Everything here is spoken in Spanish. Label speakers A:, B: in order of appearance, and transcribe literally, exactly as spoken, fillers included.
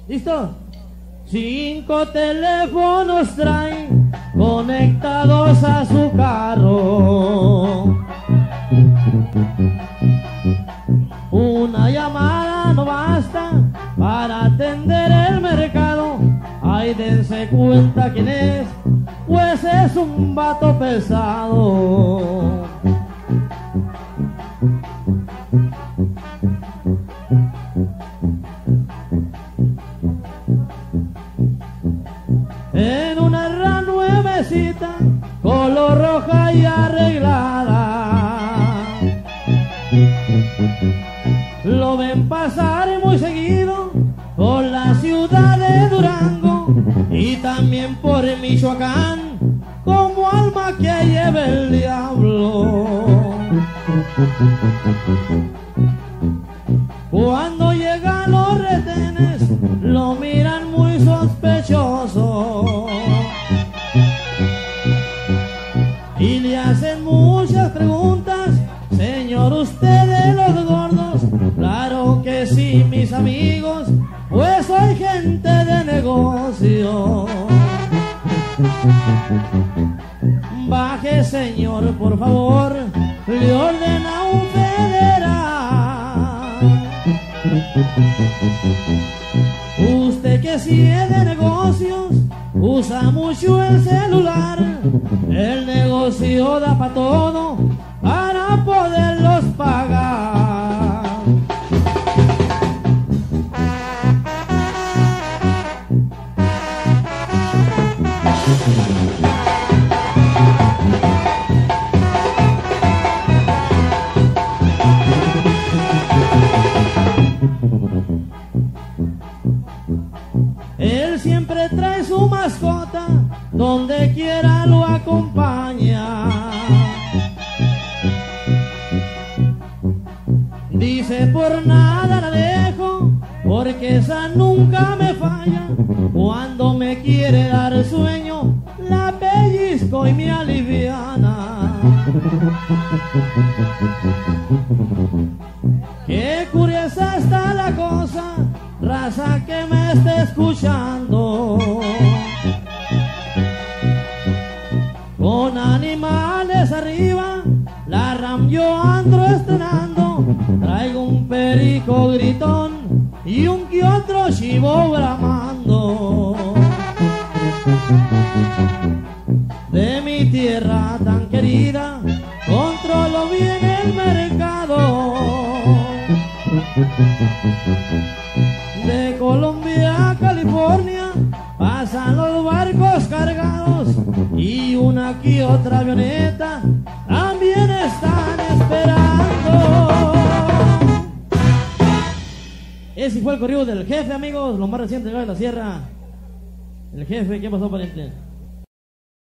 A: ¿Listo? Cinco teléfonos trae conectados a su carro. Una llamada no basta para atender el mercado. Ay, dense cuenta quién es, pues es un vato pesado. En una RAM nuevecita, color roja y arreglada, lo ven pasar muy seguido por la ciudad de Durango y también por Michoacán, como alma que lleva el diablo. Cuando llegan los retenes, lo miran muy sospechoso y le hacen muchas preguntas. Señor, ¿usted de los gordos? Claro que sí, mis amigos, pues soy gente de negocio. Baje, señor, por favor, le ordena un federal. Usted que sí es de negocios, usa mucho el celular. El negocio da para todo, para poderlos pagar. Él siempre trae su mascota, donde quiera lo acompaña. Dice, por nada la dejo, porque esa nunca me falla. Cuando me quiere dar sueño, la pellizco y me aliviana. Qué curiosa está la cosa, raza que me esté escuchando. Con animales arriba, la RAM yo ando estrenando. Traigo un perico gritón y un que otro chivo bramando. De mi tierra tan querida, controlo bien el mercado. De Colombia a California pasan los barcos cargados y una que otra avioneta también están esperando. Ese fue el corrido del jefe, amigos, lo más reciente de la sierra. El jefe, ¿qué pasó, pariente?